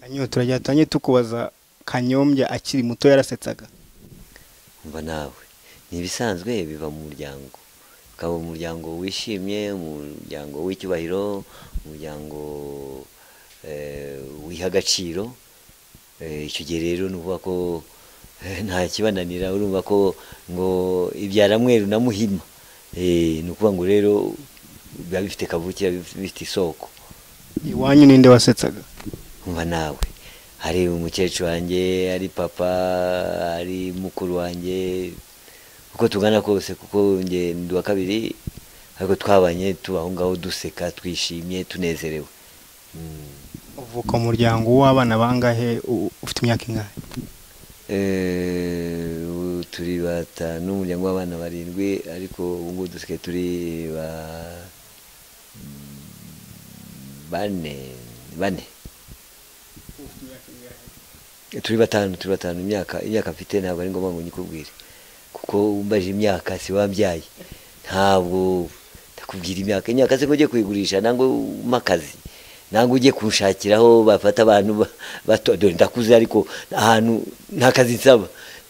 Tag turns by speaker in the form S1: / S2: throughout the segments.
S1: Kanyo turajyatanye tukubaza Kanyombya akiri muto yarasetsaga.
S2: umva nawe ni ibisanzwe biva mu muryango, ukaba umuryango wishimye, umuryango w'icyubahiro, umuryango wiha agaciro. Icyo gihe rero ni ukuvuga ko nta kibananira, urumva ko ngo ibyara mweru na muhima. Ni ukuvuga ngo rero biba bifite kavukira, bifite isoko.
S1: Iwanyu ninde wasetsaga?
S2: umva nawe hari umukecuru wanjye, ari papa, ari mukuru wanjye, uko tugana kose, kuko njye ndi uwa kabiri, ariko twabanye tubaho ngaho duseka, twishimye, tunezerewe.
S1: Uvuka mu muryango w'abana bangahe, ufite imyaka ingahe?
S2: Turi batanu, umuryango w'abana 7, ariko ubu ngubu dusigaye turi bane. Turi batanu. Imyaka mfite ntabwo ari ngombwa ngo nyikubwire, kuko umbaje imyaka si wambyaye, ntabwo ndakubwira imyaka se ngo ujye kuyigurisha, nango makazi, nango ujye kunshakiraho bafata abantu bato. Ndakuze ariko ahantu nta kazi nsaba,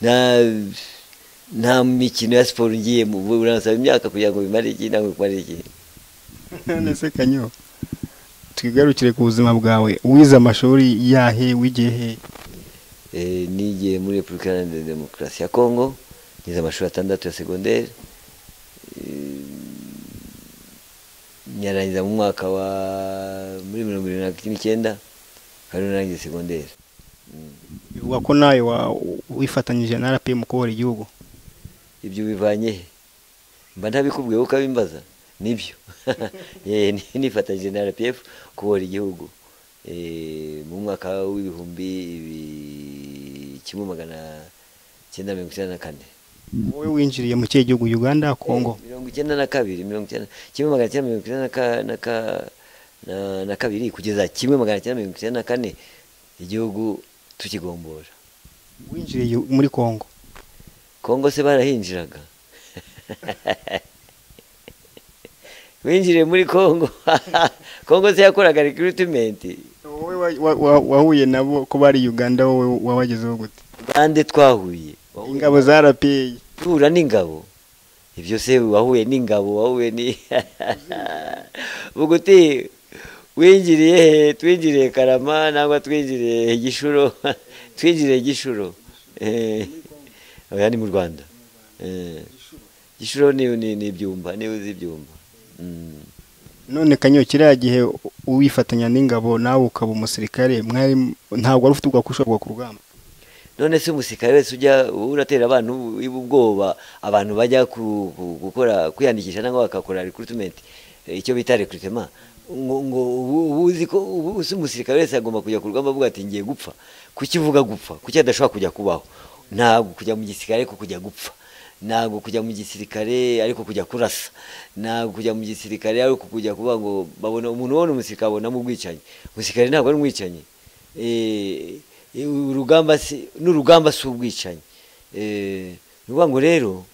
S2: nta mikino ya siporo ngiye mu buransaba imyaka kugira ngo bimare iki nango kumare iki.
S1: Nese Kanyo, twigarukire ku buzima bwawe. Wize amashuri yahe, wigiye he?
S2: Nigiye muri Repubulika Iharanira Demokarasi ya Kongo, nize amashuri 6 ya secondaire, nyarangiza mu mwaka wa muri 1979 kandi narangiza secondaire.
S1: Bivuga ko nawe wifatanyije na RPF mu kubohora igihugu.
S2: Ibyo bivanye mba ntabikubwiye uko abimbaza nibyo. Nifatanyije na RPF kubohora igihugu mu mwaka w'1994.
S1: Wowe winjiriye mu kihe gihugu? Uganda, Kongo?
S2: 1992 kugeza 1994 igihugu tukigombora.
S1: Winjiriye muri Kongo?
S2: Kongo se barahinjiraga? Winjiriye muri Kongo? Kongo se yakoraga recruitment?
S1: Wowe wahuye nabo ko bari Uganda, wowe wabagezeho gute?
S2: Bande twahuye
S1: ingabo za RPF.
S2: Tuhura n'ingabo? Ibyo se wahuye n'ingabo, wahuye ni buguti winjiriye twinjiriye Karama nangwa twinjiriye Gishuro? Twinjiriye Gishuro. Oya ni mu Rwanda. Gishuro ni ibyumba, ni uzi ibyumba.
S1: None Kanyo, kiriya gihe uwifatanya n'ingabo nawe ukaba umusirikare, mwari ntabwo wari ufite ubwakushobora ku rugamba?
S2: None se umusirikare wese ujya uratera abantu ubwoba, abantu bajya gukora kwiyandikisha nangwa bakakora recruitment, icyo bita recruitment, ngo uzi ko umusirikare wese agomba kujya ku rugamba avuga ati ngiye gupfa? Kukivuga gupfa, kuki adashobora kujya kubaho? Ntabwo kujya mu gisirikare ko kujya gupfa, ntabwo kujya mu gisirikare ariko kujya kurasa, ntabwo kujya mu gisirikare ariko kujya kuvuga ngo babona umuntu wone umusirikare abona mu bwicanyi. Umusirikare ntabwo ari umwicanyi. Urugamba n'urugamba si ubwicanyi. Nuvuga ngo rero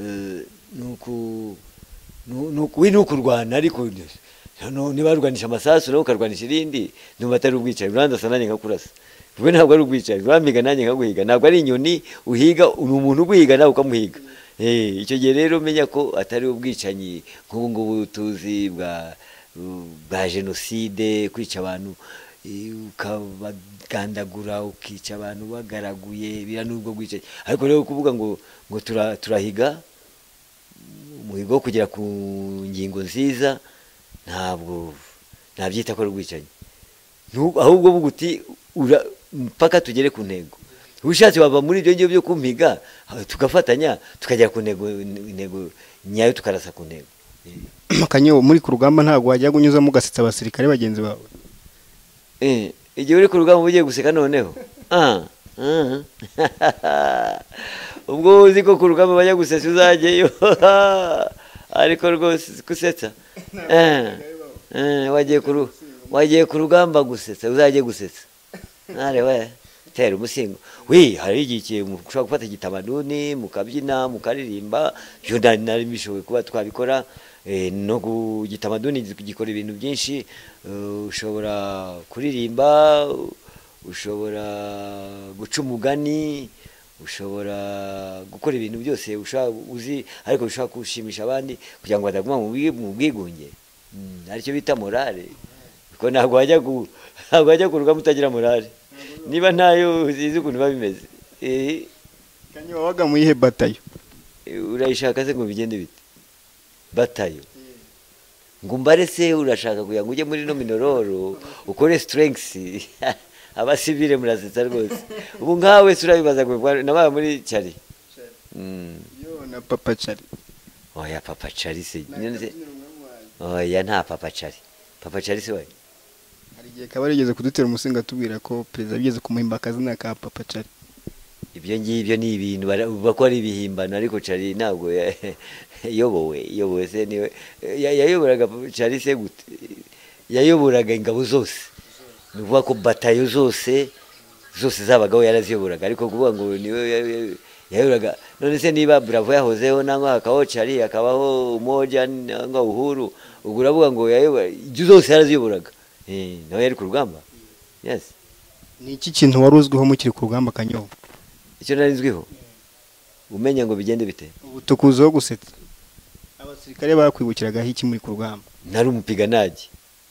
S2: nukurwana, ariko niba rwanisha amasasu nawe ukarwanisha irindi, numva atari ubwicanyi. Urandasa nanjye nkakurasa, ubwo ntabwo ari ubwicanyi. Urampiga nanjye nkaguhiga, ntabwo ari inyoni uhiga, ni umuntu uguhiga nawe ukamuhiga. Icyo gihe rero menya ko atari ubwicanyi nk'ubu ngubu tuzi bwa jenoside, kwica abantu ukabagandagura, ukica abantu bagaraguye, bira n'ubwo bwicanyi. Ariko rero kuvuga ngo turahiga umuhigo wo kugera ku ngingo nziza, ntabwo nabyita ko ari ubwicanyi. Ahubwo buguti mpaka tugere ku ntego. Ushatse wava muri ibyo ngibyo byo kumpiga, tugafatanya tukagera ku ntego nyayo, tukarasa ku ntego.
S1: Kanyo, muri ku rugamba ntabwo wajya gunyuzamo ugasetsa abasirikare bagenzi bawe?
S2: Igihe uri ku rugamba ugiye guseka noneho? Ubwo uzi ko ku rugamba bajya gusetsa uzajyeyo? Ariko rwose gusetsa wagiye ku rugamba gusetsa, uzajye gusetsa? Areba tera umusingo. Hari igihe mushobora gufata igitamaduni mukabyina mukaririmba, byo nari bishoboye kuba twabikora. No gitamaduni gikora ibintu byinshi, ushobora kuririmba ushobora guca umugani, ushobora gukora ibintu byose uzi ariko ushaka gushimisha abandi kugira ngo badaguma mu bwigunge. Aricyo bita morale, kuko ntabwo wajya ku rugamba utagira morale, niba ntayo uzi ukuntu biba bimeze.
S1: Kanyo wabaga mu ihe batayo
S2: urayishaka se ngo bigende bite? Batayo ngo mbare se urashaka kugira ngo ujye muri no minororo ukore strengths abasivile murasetsa rwose. Ubu nkawe surabibaza nabaye muri Chari.
S1: yo na papa Chari.
S2: Oya papa Chari se oya nta papa Chari. Papa Chari se wayi
S1: hari igihe kaba yarigeze kudutera umusinga tubwira ko perezida yigeze kumuhimba akazina ka papa Chari.
S2: Ibyo ngibyo ni ibintu bakora ibihimbano, ariko Chari ntabwo yayobowe se niwe yayoboraga. Chari se gute yayoboraga ingabo zose, ni ukuvuga ko batayo zose zabagaho yaraziyoboraga, ariko kuvuga ngo niwe yayoboraga. None se niba Bravo yahozeho nangwa hakabaho Chari hakabaho Umoja nangwa Uhuru, ubwo uravuga ngo yayobora ibyo zose yaraziyoboraga, nawe yari ku rugamba. Yes.
S1: Ni iki kintu wari uzwiho mukiri ku rugamba Kanyo?
S2: Icyo narinzwiho umenya ngo bigende bite?
S1: Ubutukuzo gusetsa. Abasirikare bakwibukiragaho iki muri ku rugamba?
S2: Nari umupiganaji.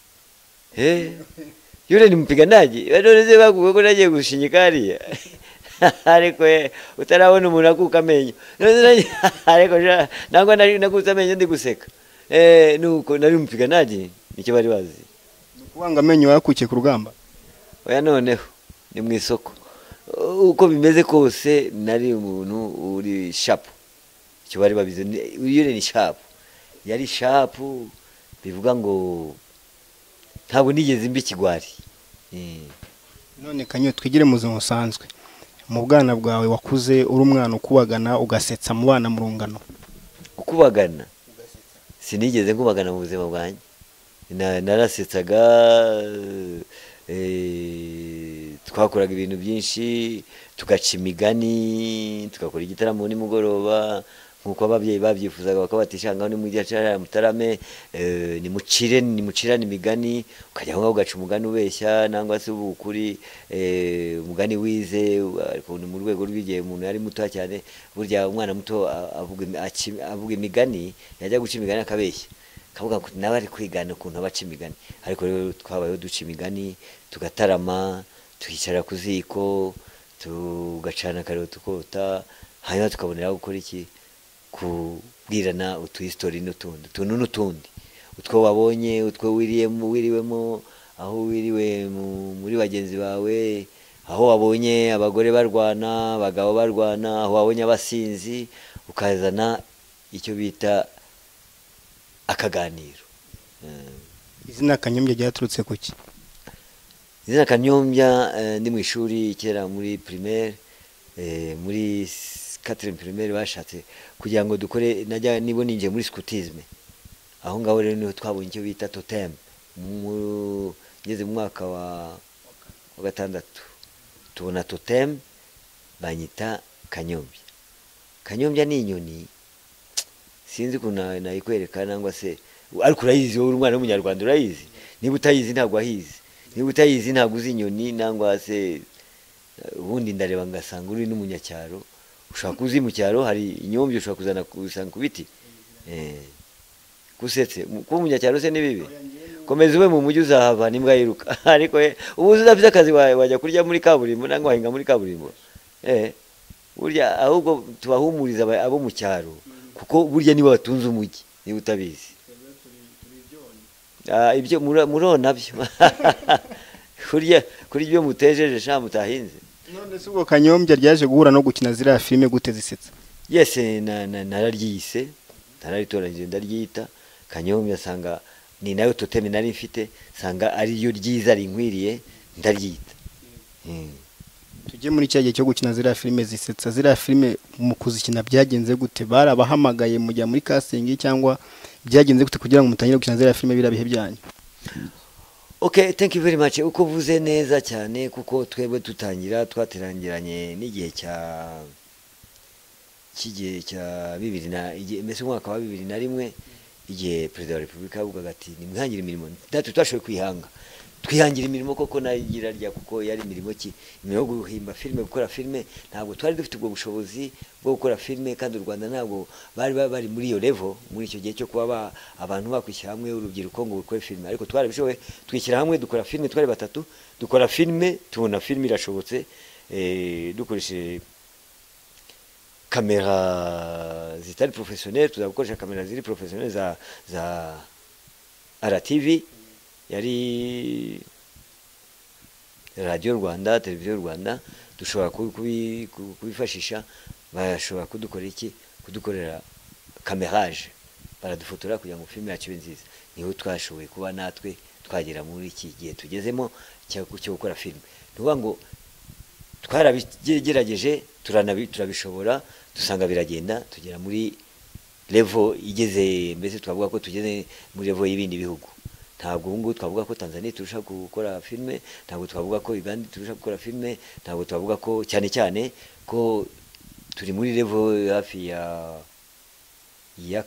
S2: Yule ni mpiganaji. None se bakuvuga ko nagiye gushinyika hariya? Ariko utarabona umuntu akuka amenyo. Ariko nangwa nakuza amenyo ndi guseka. Nuko nari umupiganaji, nicyo bari bazi.
S1: Nukuwanga amenyo yakukiye ku rugamba?
S2: Oya noneho ni mu isoko. Uko bimeze kose nari umuntu uri sharp. Icyo bari babize yule ni sharp. Yari sharp, bivuga ngo ntabwo nigeze mbi kigwari.
S1: None Kanyo twigire mu buzima busanzwe. Mu bwana bwawe wakuze uri umwana ukubagana ugasetsa mu bana mu rungano.
S2: Ukubagana sinigeze nkubagana mu buzima bwanjye. Narasetsaga, twakoraga ibintu byinshi, tugaca imigani, tugakora igitaramo nimugoroba nkuko ababyeyi babyifuzaga, bakabatishangaho ni mu gihe cyara mutarame, nimucirane imigani, ukajya aho ugaca umugani ubeshya nangwa se ubukuri, umugani wize ariko mu rwego rw'igihe umuntu yari muto cyane. Burya umwana muto avuga imigani, yajya guca imigani akabeshya, kavuga ngo nawe ari kwigana ukuntu abaca imigani. Ariko rero twabayeho duca imigani, tugatarama, tukicara ku ziko, tugacana karero tukota, hanyuma tukabonera gukora iki, kubwirana utuhistori n'utundi tuntu n'utundi, utwo wabonye, utwo wiriwemo, aho wiriwe muri bagenzi bawe, aho wabonye abagore barwana, abagabo barwana, aho wabonye abasinzi, ukazana icyo bita akaganiro.
S1: Izina Kanyombya ryaturutse kuki?
S2: Izina Kanyombya ndi mu ishuri kera muri primaire, muri 4e primaire bashatse kugira ngo dukore, najya nibo ninje muri scoutisme. Aho ngaho rero niho twabonye icyo bita totem. Ngeze mu mwaka wa gatandatu tubona totem, banyita Kanyombya. Kanyombya ni inyoni, sinzi kuna nayikwereka nangwa se ariko urayizi wowe umwana w'umunyarwanda urayizi. Niba utayizi ntabwo ahizi, niba utayizi ntabwo uzi inyoni nangwa se. Ubundi ndareba ngasanga uri n'umunyacyaro, ushaka kuzi mu cyaro hari inyombye ushaka kuzana kusanga ku biti. Kusetse kuba umunyacyaro se ni bibi? Komeza ube mu mujyi uzahava n'imbwa yiruka. Ariko ubu uzafite akazi wajya kurya muri kaburimbo nangwa wahinga muri kaburimbo. Burya ahubwo tubahumuriza abo mu cyaro, kuko burya niba batunze umujyi, niba utabizi. Ibyo murona byo. Kuri ibyo mutejeje sha mutahinze.
S1: None se ubwo Kanyombya ryaje guhura no gukina ziriya filime gute zisetsa?
S2: Yes, nararyise, nararitoranyije ndaryita Kanyombya, sanga ni nayo totem nari mfite, sanga ari yo ryiza rinkwiriye ndaryita.
S1: Tujye muri cyagiye cyo gukina ziriya filime zisetsa. Ziriya filime mu kuzikina byagenze gute? Barabahamagaye mujya muri casting cyangwa byagenze gute kugira ngo mutangire gukina ziriya filime bira bihe byanyu?
S2: Okay, thank you very much. Uko vuze neza cyane, kuko twebwe twaterangiranye n'igihe cya 2000 mbese umwaka wa 2001, igihe Perezida wa Repubulika yavugaga ati nimwihangire imirimo. Natwe twashoboye kwihanga, twihangira imirimo koko nayigira rya kuko yari imirimo ki imirimo yo guhimba filime gukora filime ntabwo twari dufite ubwo bushobozi bwo gukora filime kandi u Rwanda ntabwo bari muri iyo level muri icyo gihe cyo kuba abantu bakwishyira hamwe urubyiruko ngo rukore filime ariko twarabishoboye twishyira hamwe dukora filime twari batatu dukora filime tubona filime irashobotse dukoresheje kamera zitari professionnel tuzagukoresha kamera ziri professionnel za RTV yari Radio Rwanda televiziyo Rwanda dushobora kubifashisha bashobora kudukorera kamerage baradufotora kugira ngo filime yacu ibe nziza niho twashoboye kuba natwe twagera muri iki gihe tugezemo cyo gukora filime nuvuga ngo twarabigerageje turabishobora dusanga biragenda tugera muri level igeze mbese twavuga ko tugeze muri level y'ibindi bihugu ntabwo ubu twavuga ko Tanzania turusha gukora filime ntabwo twavuga ko Uganda turusha gukora filime ntabwo twavuga ko cyane ko turi muri level hafi ya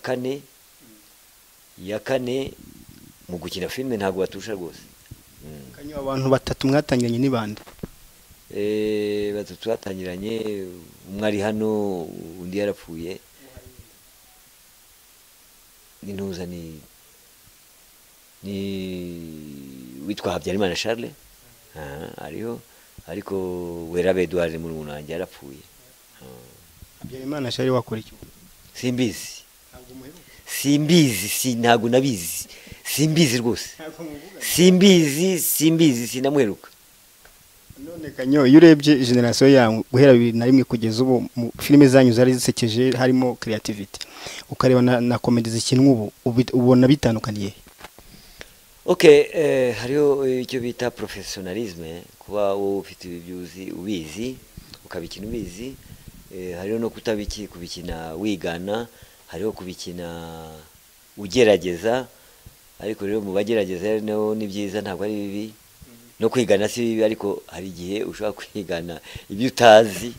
S2: kane mu gukina filime ntabwo baturusha rwose
S1: kanyo abantu batatu mwatangiranye ni bande
S2: batatu batangiranye umwe ari hano undi yarapfuye n'intuza ni witwa Habyarimana Charles ariho ariko Werabe Edouard muri munange yarapfuye
S1: Habyarimana Charles wakora iki
S2: simbizi ntabwo nabizi simbizi rwose simbizi sinamweruka
S1: none kanyo iyo urebye generation yawe guhera 2001 kugeza ubu filime zanyu zari zisekeje harimo creativity ukareba na comedy zikinwa ubu ubona bitandukaniye
S2: okay hariho icyo bita professionalisme kuba wowe ufite ibyuzi ubizi ukabikina ubizi hariho no kutabiki kubikina wigana hariho kubikina ugerageza ariko rero mu bagerageza no ni byiza ntabwo ari bibi no kwigana si bibi ariko hari igihe ushobora kwigana ibyo utazi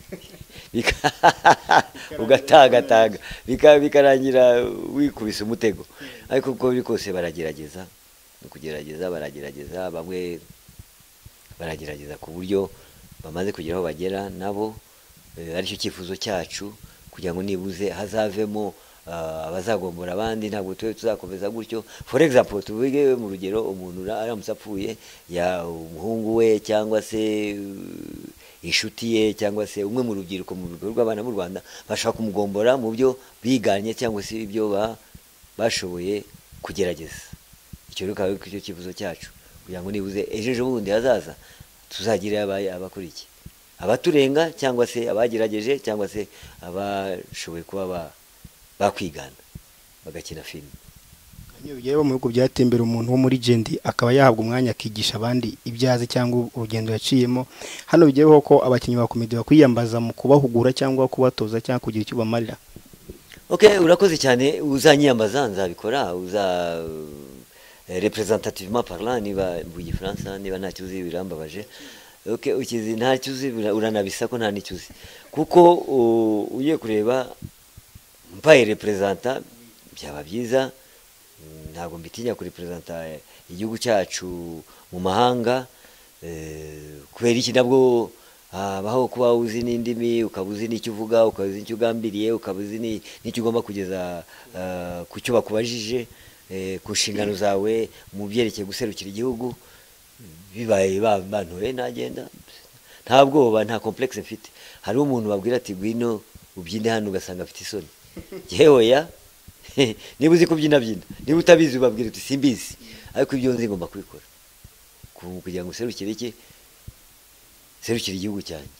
S2: ugatagataga bikarangira wikubise umutego ariko uko biri kose baragerageza baragerageza bamwe baragerageza ku buryo bamaze kugira aho bagera nabo aricyo cyifuzo cyacu kugira ngo nibuze hazavemo abazagombora abandi ntabwo tuzakomeza gutyo for example tuvuge mu rugero umuntu aramutse apfuye ya umuhungu we cyangwa se inshuti ye cyangwa se umwe mu rubyiruko mu bigo rw'abana mu Rwanda bashaka kumugombora mu byo biganye cyangwa se ibyo bashoboye kugerageza icyo rero kandi cyo kivuzo cyacu kugira ngo nibuze ejo bundi hazaza tuzagira abakurikiye abaturenga cyangwa se abagerageje cyangwa se abashoboye kuba bakwigana bagakina filime
S1: kanyo bigiye mu bihugu byatembera umuntu wo muri Gendi akaba yahabwa umwanya akigisha abandi ibyazi cyangwa urugendo yaciyemo hano bigiyeho ko abakinnyi ba comedy bakwiyambaza mu kubahugura cyangwa kubatoza cyangwa kugira icyo bamarira
S2: okay urakoze cyane uzanyiyambaza nzabikora representativement parlant niba mu Gifaransa niba nta cyuzi birambabaje okay ukizi nta cyuzi uranabisa ko nta nicyuzi kuko ugiye kureba mpaye representa byaba byiza ntabwo mbitinya kuri representa igihugu cyacu mu mahanga kubera iki nabwo baho kuba uzi n'indimi ukabuzi n'icyo uvuga ukabuzi n'icyo ugambiriye ukabuzi n'icyo ugomba kugeza ku cyo bakubajije ku nshingano zawe mu byerekeye guserukira igihugu bibaye bantuye nagenda nta bwoba nta complexe mfite hari umuntu babwira ati gwino ubyine hano ugasanga afite isoni yewe ya niba uzi kubyina niba utabizi ubabwira uti simbizi ariko ibyo nzi ngomba kubikora kugira ngo userukire iki serukira igihugu cyanjye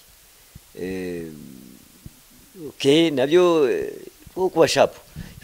S2: okay nabyo kuba shapu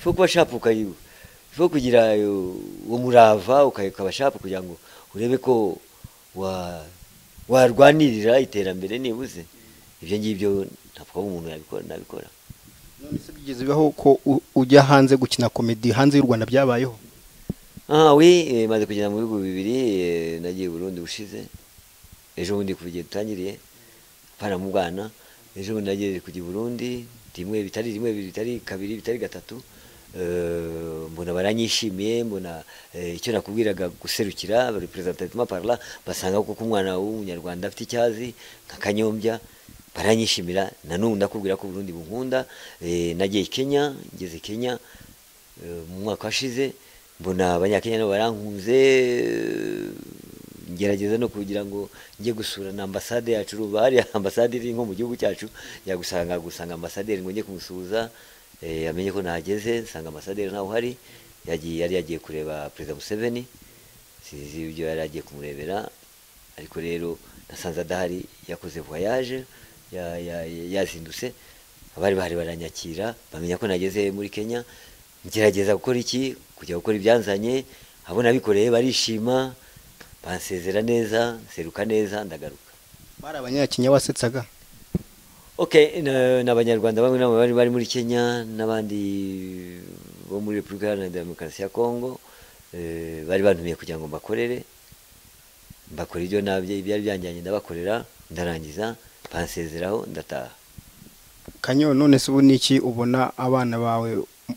S2: ifo kugira umurava ukaba shapu kugira ngo urebe ko warwanirira iterambere nibuze ibyo ngibyo ntabwo umuntu nabikora
S1: none se bigeze bibaho ko ujya hanze gukina comedy hanze y'u Rwanda byabayeho
S2: oui maze kugenda mu bihugu bibiri nagiye Burundi bushize ejo bundi kuvigiye tutangiriye para mu Bwana ejo bundi nagiye kujya Burundi rimwe bitari kabiri bitari gatatu mbona baranyishimiye, mbona icyo nakubwiraga guserukira representativement par là, basanga kuko umwana w'umunyarwanda afite icyazi nka Kanyombya, baranyishimira. Nanubu ndakubwira ko Burundi bunkunda. Nagiye Kenya, ngeze Kenya mu mwaka washize, mbona abanyakenya nabo barankunze, ngerageza no kugira ngo njye gusura na ambasade yacu. Ruba hari ambasade iri nko mu gihugu cyacu, gusanga ambasaderi ngo njye kumusuhuza, amenye ko nahageze. Nsanga ambasaderi ntawe uhari, yari yagiye kureba Perezida Museveni, sizi ibyo yari yagiye kumurebera, ariko rero nasanze adahari, yakoze voyage, yazindutse. Abari bahari baranyakira, bamenya ko nageze muri Kenya. Ngerageza gukora iki, kujya gukora ibyanzanye, abo nabikoreye barishima, bansezera neza, nseruka neza, ndagaruka.
S1: Bari abanyakenya wasetsaga?
S2: Okay, n'abanyarwanda bamwe nabo bari muri Kenya, n'abandi bo muri Repubulika Iharanira Demokarasi ya Kongo, bari bantumiye kugira ngo mbakorere, mbakora ibyo ibyari byanjyanye ndabakorera, ndarangiza, bansezeraho, ndataha.
S1: Kanyo, none se ubu niki ubona abana bawe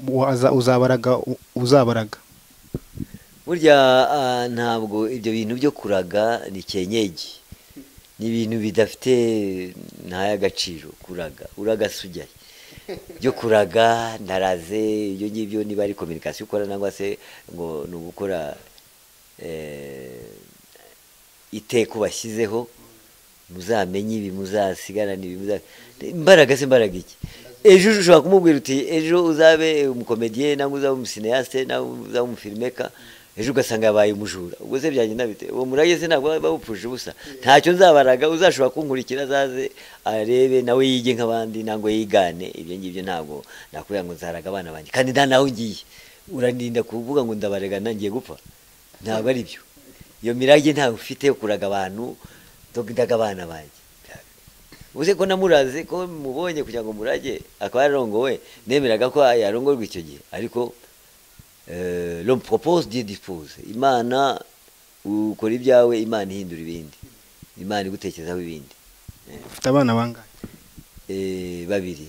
S1: uzabaraga?
S2: Burya ntabwo ibyo bintu byo kuraga ni cyenyegi, ni ibintu bidafite ntayagaciro. Kuraga uragasujyaye, byo kuraga ndaraze, ibyo ngibyo niba ari communication ukora nangwa se ngo ni ugukora iteko bashyizeho, muzamenye ibi, muzasigarana ibi, imbaraga se imbaraga iki? Ejo ushobora kumubwira uti ejo uzabe umukomediye, nangwa uzabe umusineaste, nangwa uzabe umufilmeka, ejo ugasanga yabaye umujura. Ubwo se byagenda bite? Uwo murage se ntabwo bawupfuje ubusa. Ntacyo nzabaraga, uzashobora kunkurikira azaze arebe nawe yige nk'abandi, nangwa yigane. Ibyo ngibyo ntabwo nakubwira ngo nzaraga abana banjye, kandi nta naho ngiye. Urandinda kuvuga ngo ndabarega nangiye gupfa? Ntabwo ari byo. Iyo mirage ntawe ufite yo kuraga abantu, ndaga abana banjye. Uze ko namuraze, ko mubonye kugira ngo murage, akaba yarongowe, nemeraga ko yarongorwa icyo gihe. Ariko l'homme propose, Dieu dispose. Imana ukora ibyawe, Imana ihindura ibindi, Imana igutekerezaho ibindi.
S1: Ufite abana bangahe?
S2: Babiri.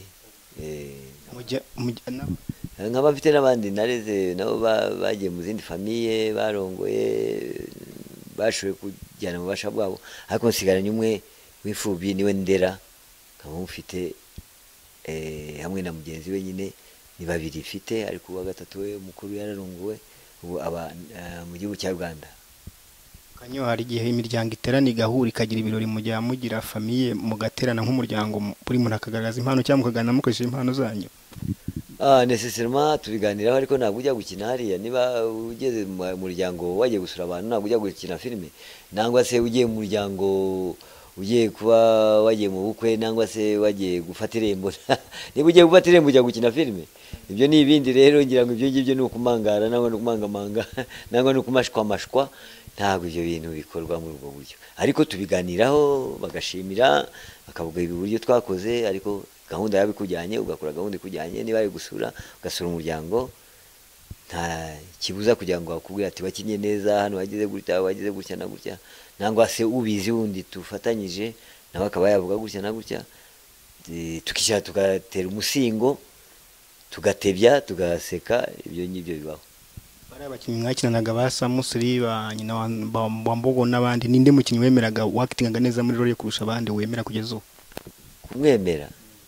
S2: Nkaba mfite n'abandi nareze nabo bagiye mu zindi famiye, barongoye, bashoboye kujyana mu basha bwabo, ariko nsigaranye umwe w'imfubyi, niwe ndera. Nkaba mufite hamwe na mugenzi we, nyine ni babiri mfite, ariko uwa gatatu we umukuru yararongowe, ubu aba mu gihugu cya Uganda.
S1: Kanyo, hari igihe imiryango iterana igahura ikagira ibirori, mujya mugira famiye mugaterana nk'umuryango, buri muntu akagaragaza impano cyangwa mukaganira mukoresheje impano zanyu?
S2: Necessairement tubiganiraho, ariko ntabwo ujya gukina hariya. Niba ugeze mu muryango wagiye gusura abantu, ntabwo ujya gukina filime, nangwa se ugiye mu muryango ugiye kuba wagiye mu bukwe, nangwa se wagiye gufata irembo. Niba ugiye gufata irembo ujya gukina filime, ibyo ni ibindi. Rero ngira ngo ibyo ngibyo ni ukumangara, nangwa ni ukumangamanga, nangwa ni ukumashwamashwa. Ntabwo ibyo bintu bikorwa muri ubwo buryo, ariko tubiganiraho, bagashimira, bakavuga ibi buryo twakoze, ariko gahunda yabikujyanye, ugakora gahunda ikujyanye. Niba ari gusura, ugasura umuryango, nta kibuza kugira ngo bakubwire ati wakinye neza hano, wagize gutya, wagize gutya na gutya, nangwa se ubizi wundi tufatanyije nawe akaba yavuga gutya na gutya, tukishyira tugatera umusingo, tugatebya, tugaseka. Ibyo ngibyo bibaho.
S1: Bari abakinnyi mwakinanaga ba Samusuri, ba nyina wa Mbogo n'abandi, ninde mukinnyi wemeraga wakitingaga neza muri role kurusha abandi wemera kugeza ubu?
S2: Kumwemera?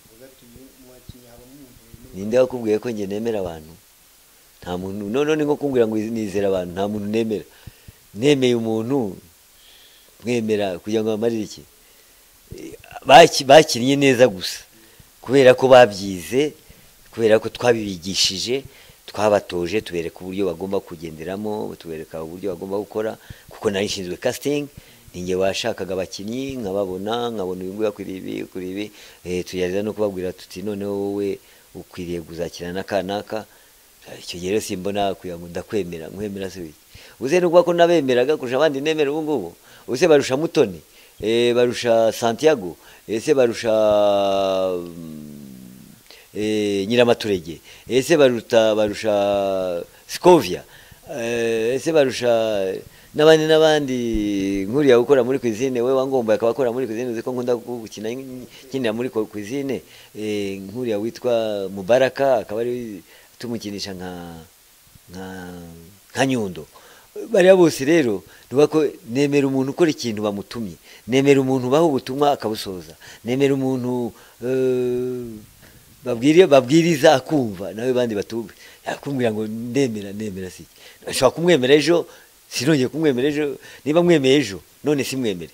S2: Ninde wakubwiye ko njye nemera abantu? Nta muntu. None ngo kumbwira ngo nizera abantu, nta muntu nemera. Nemeye umuntu mwemera kugira ngo amarire iki? Bakinnye neza gusa kubera ko babyize, kubera ko twabibigishije, twabatoje, tubereka uburyo bagomba kugenderamo, tubereka uburyo bagomba gukora, kuko nari nshinzwe casting. Ninjye washakaga abakinnyi, nkababona, nkabona uyu nguyu akwiriye ibi, akwiriye ibi, tugerageza no kubabwira tuti noneho wowe ukwiriye kuzakina n'akanaka. Icyo gihe rero simbona kugira ngo ndakwemera. Nkwemera se wiki? Uze nuko ko nabemeraga kurusha abandi nemera ubu ngubu. Use barusha Mutoni, barusha Santiago, ese barusha Nyiramaturege, ese barusha Scovia, ese barusha n'abandi nkuriya gukora muri cuisine. We wangomba akaba akora muri cuisine, uzi ko nkunda gukina nkinira muri cuisine. Nkuriya witwa Mubaraka akaba ari tumukinisha nka Nyundo. Bariya bose rero nuba ko nemera umuntu ukora ikintu bamutumye, nemera umuntu baho ubutumwa akabusoza, nemera umuntu babwiriza akumva nawe bandi batumve, yakumbwira ngo ndemera siki, ashobora kumwemera ejo sinongeye kumwemera ejo, niba mwemeye ejo none simwemere,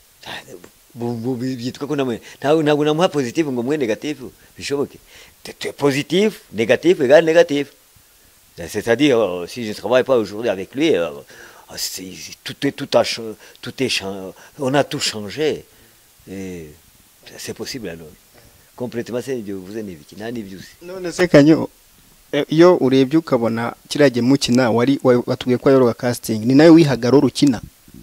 S2: byitwa ko ntabwo namuha positive ngo mwe negative bishoboke. Positif, négatif égale négatif. C'est-à-dire, si je ne travaille pas aujourd'hui avec lui, on a tout changé. C'est possible alors. Complètement, c'est ibyo bivuze n'ibiki nta n'ibyo uzi.
S1: None se Kanyo, iyo urebye ukabona kiragiye mukina watubwiye ko yoroga casting, ni nawe wihaga role ukina?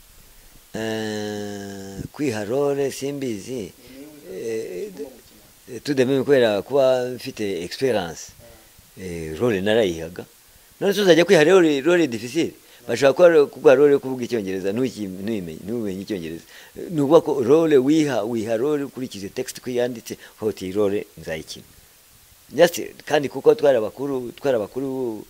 S2: Kwiha role simbizi. Tout de même kubera kuba mfite experience role narayihaga, none tuzajya kwiha role difficile, bashaka kuba role kuvuga icyongereza ntumenye icyongereza, nuvuga ko role wiha role ukurikije text kwiyanditse hoti role nzayikina just kandi kuko twara bakuru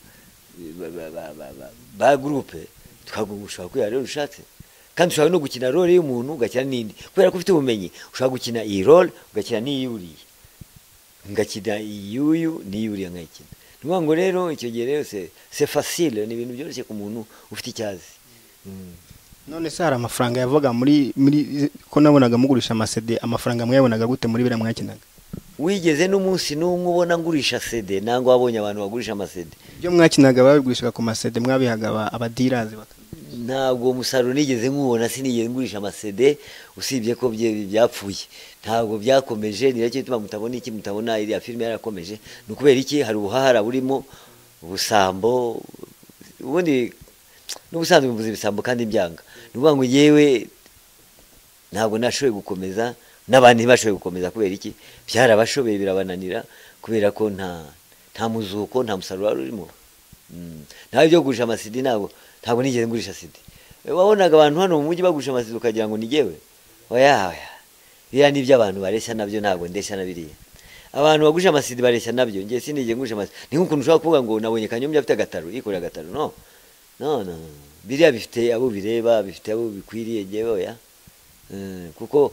S2: ba groupe twagumushaka kwiha role ushatse, kandi ushobora no gukina role y'umuntu ugakina n'indi kubera ko ufite ubumenyi, ushobora gukina iyi role ugakina n'iyuriye, ngakina iyuyu n'iyuriye nkayikina. Nuvuga ngo rero icyo gihe rero c'est facile, ni ibintu byoroshye ku muntu ufite icyazi.
S1: None se hari amafaranga yavaga muri ko nabonaga mugurisha amasede, amafaranga mwayabonaga gute muri bira mwakinaga?
S2: Wigeze n'umunsi n'umwe ubona ngurisha CD nangwa wabonye abantu bagurisha amasede?
S1: Ibyo mwakinaga babigurishaga ku masede mwabihaga abadirazi baka?
S2: Ntabwo umusaruro nigeze nkubona, sinigeze ngurisha amasede usibye ko byapfuye, ntabwo byakomeje. Ni cyo gituma mutabona iriya filime yarakomeje, nukubera iki? Hari ubuhahara burimo, ubusambo, ubundi n'ubusanzwe mvuze ibisambo kandi byanga. Nuvuga ngo yewe ntabwo nashoboye gukomeza, n'abandi ntibashoboye gukomeza kubera iki? Byarabashobeye birabananira kubera ko nta muzuko, nta musaruro wari urimo. Ntawe byo kugurisha amasede ntabwo nigeze ngurisha CD. Wabonaga abantu hano mu mujyi bagurisha amasede ukagira ngo nigewe? Oya, biriya ni iby'abantu bareshya nabyo, ntabwo ndeshya na biriya. Abantu bagurisha amasede bareshya nabyo, njye sinigeze ngurisha amasede. Ni nk'ukuntu ushobora kuvuga ngo nabonye Kanyombya afite agataro, yikorera agataro. No. Biriya bifite abo bireba, bifite abo bikwiriye, njyewe oya. Kuko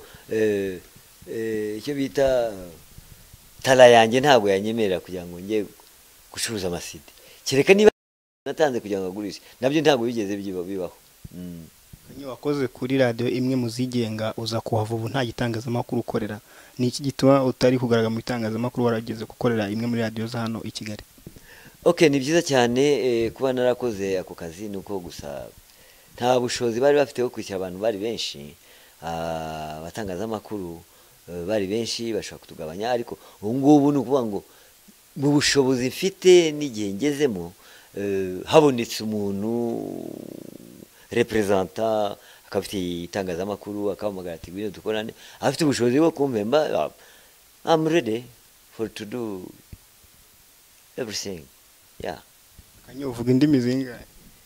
S2: icyo bita tala yanjye ntabwo yanyemerera kugira ngo njye gucuruza amasede. Kereka niba natanze kugira ngo agurishe, nabyo ntabwo bigeze bibaho.
S1: Kanyo, wakoze kuri radio imwe muzigenga, uza kuhava ubu nta gitangazamakuru ukorera. Ni iki gituma utari kugaragara mu itangazamakuru warageze gukorera imwe muri radio za hano i Kigali?
S2: Okay, ni byiza cyane kuba narakoze ako kazi, nuko gusa nta bushobozi bari bafite bwo kwishyura abantu bari benshi, abatangazamakuru bari benshi bashaka kutugabanya, ariko ubu ngubu ni ukuvuga ngo mu bushobozi mfite n'igihe ngezemo, habonetse umuntu representa akafite itangazamakuru akahamagara ati ngwino dukorane, afite ubushobozi bwo kumpemba, I'm ready to do everything. Yeah.
S1: Kanyo, uvuga indimi zingahe?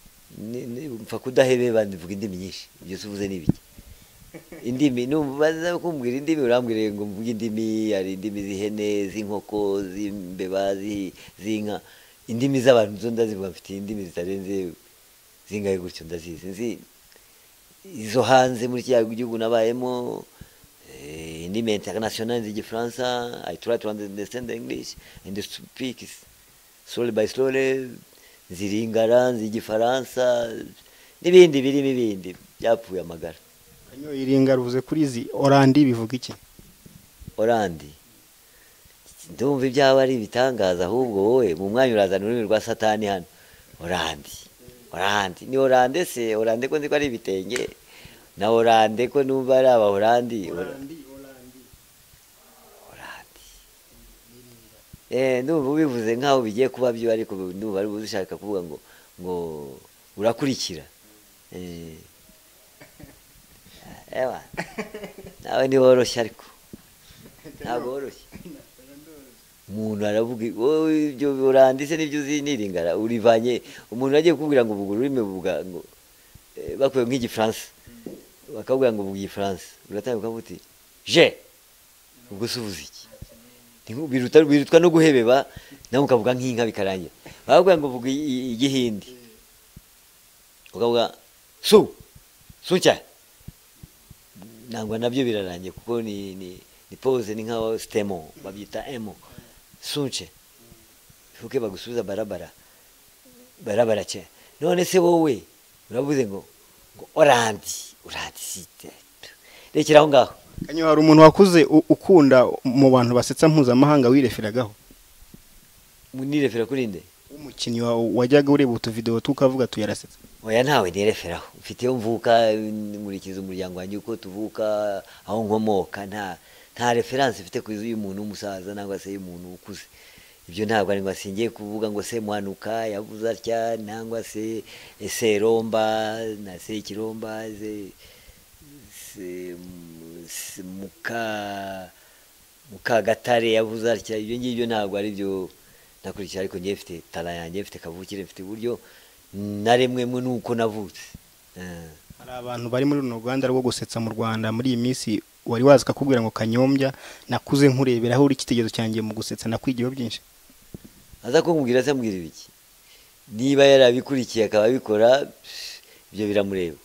S2: Mfa kudahebeba ndivuga indimi nyinshi. Ibyo tuvuze n'ibiki? Indimi baza kumbwira indimi urambwire ngo mvuge indimi, ari indimi z'ihene, z'inkoko, z'imbeba, z'inka. Indimi z'abantu zo ndazivuga, mfite indimi zitarenze zingahe gutyo ndazizi. Nzi izo hanze muri cya gihugu nabayemo, indimi international z'igifaransa. I try to understand English and speak slowly by slowly. Ziringara, z'igifaransa n'ibindi birimo ibindi byapfuye amagara.
S1: Kanyo, iringara uvuze kuri izi Orandi bivuga iki?
S2: Orandi ndumva ibyaba ari bitangaza, ahubwo wowe mu mwanya urazana ururimi rwa satani hano. Orandi ni Orande se? Orande ko nzi ko ari ibitenge, na Orande ko numva ari aba Orandi. Ndumva ubivuze nkaho bigiye kuba byo, ariko ndumva ari ushaka kuvuga ngo urakurikira. Nawe ni woroshye, ariko ntabwo woroshye. Umuntu aravuga ibyo uranditse n'ibyo uzi n'iringara urivanye. Umuntu agiye kukubwira ngo uvuga ururimi buvuga ngo bakuye nk'igifaransa, bakabwira ngo uvuga igifaransa, uratanga ukavuga uti je, ubwo se uvuze iki? birutwa no guhebeba nawe ukavuga nk'inka bikarangira. Bavuga ngo vuga igihindi ukavuga sucha nangwa nabyo birarangiye kuko ni pose ni nka stemo babyita emo sunche fuke bagusubiza barabara ce none se wowe uravuze ngo orandi site rekera aho ngaho.
S1: Kanyo hari umuntu wakuze ukunda mu bantu basetsa mpuzamahanga wireferagaho?
S2: Munirefera kuri nde?
S1: Umukinnyi wajyaga ureba utuvideo tukavuga tuyarasetsa?
S2: Oya ntawe nireferaho, mfite mvuka nkurikiza umuryango wanjye uko tuvuka aho nkomoka, nta reference mfite ku uyu muntu umusaza nangwa se umuntu ukuze. Ibyo ntabwo ari ngo asingiye kuvuga ngo se Mwanuka yavuze atya nangwa se Seromba na se Kiromba se Mukagatare yavuze atya. Ibyo ngibyo ntabwo ari byo nakurikira, ariko ngiye mfite tala yanjye, mfite kavukire, mfite uburyo naremwemo nuko navutse.
S1: Hari abantu bari muri runo Rwanda rwo gusetsa mu Rwanda muri iyi minsi, wari wazi kakubwira ngo Kanyombya nakuze nkureberaho uri kitegezo cyangiye mu gusetsa nakwigiyeho byinshi?
S2: Aza kumbwira se ambwira ibiki? Niba yarabikurikiye akaba bikora ibyo biramureba.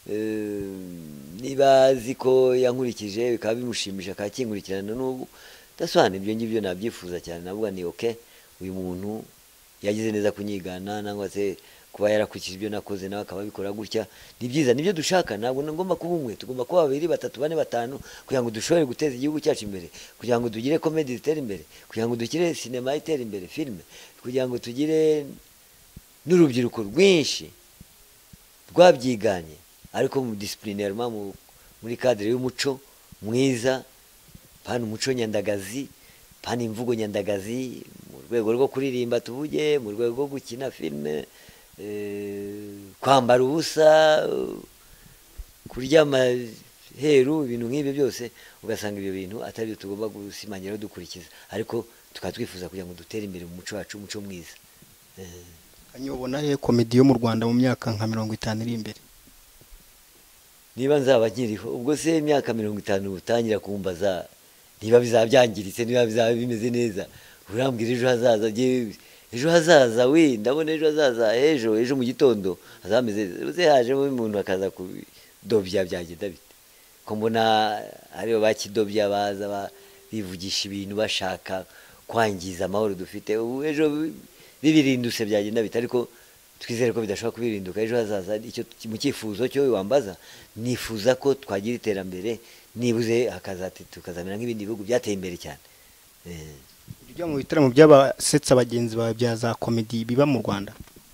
S2: Niba ziko yankurikije bikaba bimushimisha akakinkurikirana n'ubu daswana, ibyo ngibyo nabyifuza cyane. Navuga ni okay, uyu muntu yagize neza kunyigana nangwa se kuba yarakurikije ibyo nakoze nawe akaba bikora gutya. Ni byiza, nibyo dushaka. Ntabwo ngomba kuba umwe, tugomba kuba 2 3 4 5 kugira ngo dushobore guteza igihugu cyacu imbere, kugira ngo tugire comedy itera imbere, kugira ngo dukire cinema itera imbere, filme, kugira ngo tugire n'urubyiruko rwinshi rwabyiganye ariko mu disciplinairement muri cadre y'umuco mwiza, pana umuco nyandagazi, pana imvugo nyandagazi, mu rwego rwo kuririmba tuvuge, mu rwego rwo gukina filme, kwambara ubusa, kurya amaheru, ibintu nk'ibyo byose ugasanga ibyo bintu atari byo tugomba gusimangira dukurikiza, ariko tukatwifuza kugira ngo dutere imbere mu muco wacu, umuco mwiza.
S1: Kanyobona he comedy yo mu Rwanda mu myaka nka 50 iri imbere?
S2: Niba nzaba nkiriho ubwo se imyaka 50 utangira kumbaza niba bizabyangiritse, niba bizaba bimeze neza, urambwira ejo hazaza we, ndabona ejo hazaza, ejo mu gitondo azameze uze hajemo umuntu akaza kudobya byagenda bite ko mbona ariyo bakidobya baza bivugisha ibintu bashaka kwangiza amahoro dufite. Ejo bibirinduse byagenda bite, ariko twizere ko bidashobora kubirinduka. Ejo hazaza icyo mu cyifuzo cyo wambaza, nifuza ko twagira iterambere, nibuze tukazamera nk'ibindi bihugu byateye imbere cyane.
S1: Ujya mu bitaramo by'abasetsa bagenzi bawe bya za comedy biba mu Rwanda?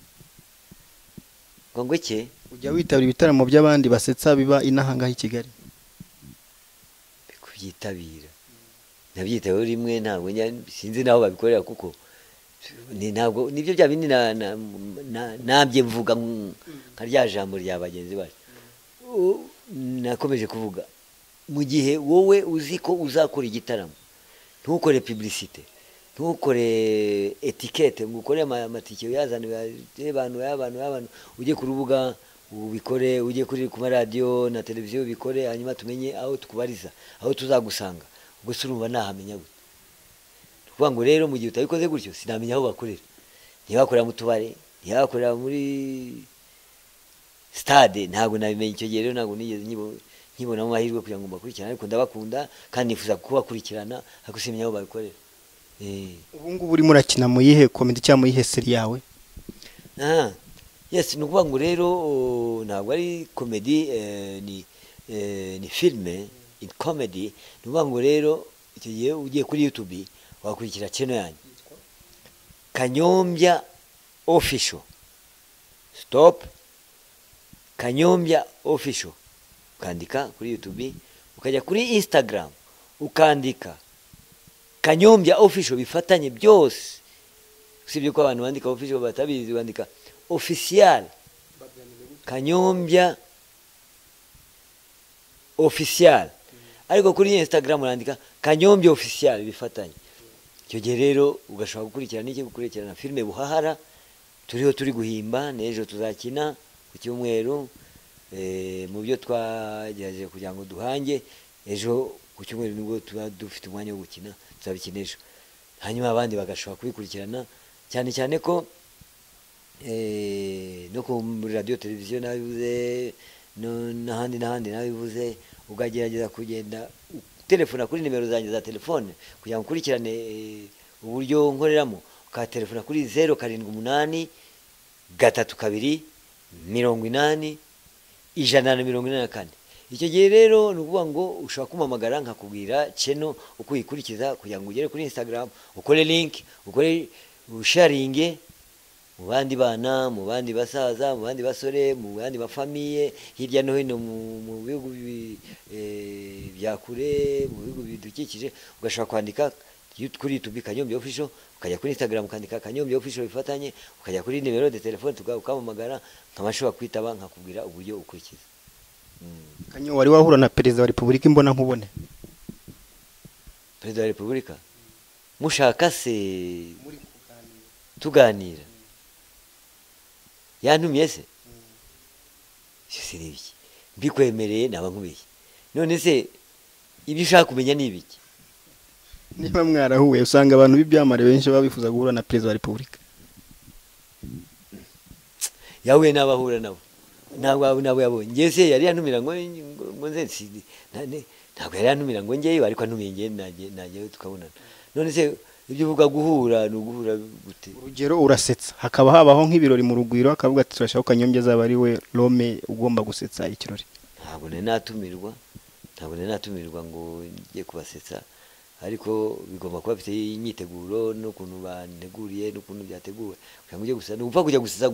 S2: Ngo iki?
S1: Ujya witabira ibitaramo by'abandi basetsa biba inahangaha i Kigali?
S2: Kubyitabira nabyitaho rimwe, ntabwo sinzi naho babikorera, kuko ntabwo nibyo bya bindi nabye mvuga nka rya jambo rya bagenzi bacu nakomeje kuvuga. Mu gihe wowe uzi ko uzakora igitaramo, ntukore publicité, ntukore etiquette, ngukore amatike yazana abantu, ujye ku rubuga ubikore, ujye kuri ku radio na televiziyo bikore, hanyuma tumenye aho tukubariza, aho tuzagusanga. Ubwo se urumva nahamenya gute? Kuvuga ngo rero mu gihe utabikoze gutyo sinamenya aho bakorera. Ntibakorera mu tubare, ntibakorera muri stade, ntabwo nabimenye icyo gihe. Rero ntabwo nigeze nkibona mu mahirwe kugira ngo mbakurikirane, ariko ndabakunda kandi nifuza kubakurikirana, ariko simenya aho babikorera.
S1: Ubu ngubu urimo urakina mu yihe comedy cyangwa mu yihe série yawe?
S2: Yes, nukuvuga ngo rero ntabwo ari comedy, ni filme, in comedy. Nukuvuga ngo rero icyo gihe ugiye kuri YouTube wakurikira channel yanjye Kanyombya Official, stop Kanyombya Official, ukandika kuri YouTube, ukajya kuri Instagram ukandika Kanyombya Official, bifatanye byose. Usibye ko abantu bandika official batabizi, bandika official, Kanyombya Official, ariko kuri Instagram urandika Kanyombya Official, bifatanye. Icyo gihe rero ugashobora gukurikirana n'iki, gukurikirana filme Buhahara turiho turi guhimba, n'ejo tuzakina ku cyumweru. Mu byo twagerageje kugira ngo duhange, ejo ku cyumweru nibwo tuba dufite umwanya wo gukina, tuzabikinisha. hanyuma abandi bagashobora kubikurikirana, cyane cyane ko no ku radio televiziyo nabivuze n'ahandi nabivuze, ukagerageza kugenda telefona kuri nimero zanjye za telefone kugira ngo ukurikirane uburyo nkoreramo, ukatelefona kuri 078 32 80 144. Icyo gihe rero ni ukuvuga ngo ushobora kumamagara nkakubwira channel uko uyikurikiza kugira ngo ugere kuri Instagram, ukore link, ukore sharinge mu bandi bana, mu bandi basaza, mu bandi basore, mu bandi bafamiye hirya no hino mu bihugu bya kure, mu bihugu bidukikije. Ugashaka kwandika kuri YouTube Kanyombya Official, ukajya kuri Instagram ukandika Kanyombya Official bifatanye, ukajya kuri nimero de telefone ukamamagara, nkabashobora kwitaba nkakubwira uburyo ukurikiza.
S1: Kanyo, wari wahura na perezida wa Repubulika imbona nkubone?
S2: Perezida wa Repubulika mushaka se tuganira? Yantumye se? Siribiki mbikwemereye naba nkubeye. None se ibyo ushaka kumenya ni ibiki?
S1: Niba mwarahuye usanga abantu b'ibyamare benshi babifuza guhura na perezida wa Repubulika.
S2: Yahuye n'abahura nabo nabo yabonye. Ngiye se yari yantumira ngo nze ntabwo yari yantumira ngo ngeyo, ariko antumiye ngiye nagiye tukabonana. None se ibyo uvuga guhura ni uguhura gute?
S1: Urugero urasetsa, hakaba habaho nk'ibirori mu Rugwiro, akavuga ati turashaka Kanyombya azaba ari we Rome ugomba gusetsa ikirori.
S2: Ntabwo natumirwa ngo ngiye kubasetsa, ariko bigomba kuba bifite imyiteguro n'ukuntu banteguriye n'ukuntu byateguwe kugira ngo ujye gusa. Ni upfa kujya gusetsa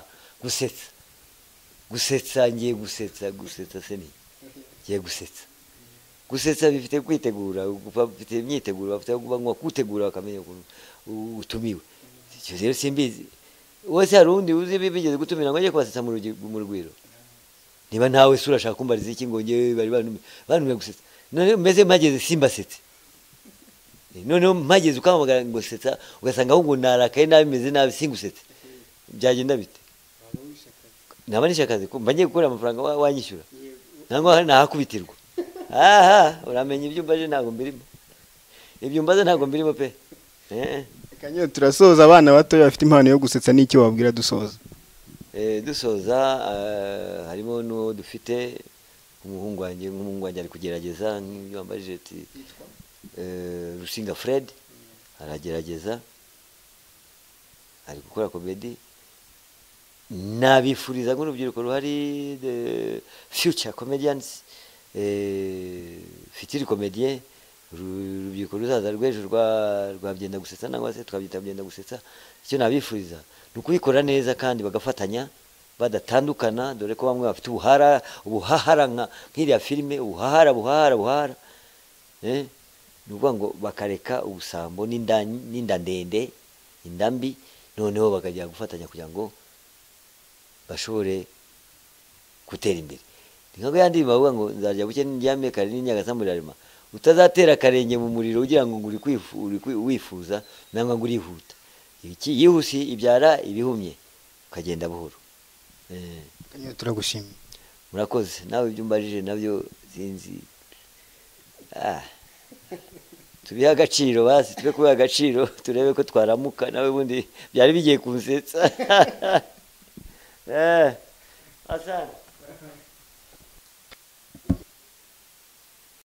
S2: ngiye gusetsa se ni ngiye gusetsa bifite kwitegura, bifite imyiteguro, bafite kuba kutegura bakamenya ukuntu utumiwe. Icyo rero simbizi. Wese hari undi uzi bigeze gutumira ngo ajye kubasetsa mu Rugwiro? Niba ntawe se urashaka kumbariza iki ngo ngewe bari bantumiye gusetsa? None meze mageze simbasetse, noneho mageze ukamamagara ngo setsa, ugasanga ahubwo narakaye nabimeze nabi singusetse, byagenda bite? Naba nishakaze ko mba ngiye gukora amafaranga wanyishyura nangwa nahakubitirwa. Uramenye ibyo mbaje ntago mbirimo, ibyo mbaza ntago mbirimo pe.
S1: Kanyo, turasoza. Abana bato bafite impano yo gusetsa n'icyo wabwira dusoza?
S2: Dusoza harimo no dufite umuhungu wanjye ari kugerageza nk'ibyo wambaje ati Rusinga Fred aragerageza, ari gukora comedy. Nabifuriza nk'urubyiruko ruhari, the future comedians, fitiri comédien, urubyiruko ruzaza rw'ejo rwa byenda gusetsa nangwa se twabyita byenda gusetsa. Icyo nabifuriza ni ukubikora neza kandi bagafatanya badatandukana, dore ko bamwe bafite ubuhahara nk'iriya filime, ubuhahara ni ukuvuga ngo bakareka ubusambo n'inda ndende, inda mbi, noneho bakajya gufatanya kugira ngo bashobore gutera imbere. Ni nka yandi bavuga ngo nzarya buke ndyame kare n'inyagasambura, utazatera akarenge mu muriro ugira ngo uri wifuza nangwa ngo urihuta. Iki yihusi ibyara ibihumye, ukagenda buhoro.
S1: Kanyo, turagushimiye.
S2: Murakoze. Nawe ibyo umbajije nabyo sinzi, tubiha agaciro basi, tube kubiha agaciro, turebe ko twaramuka. Nawe bundi byari bigiye kunsetsa. Asana.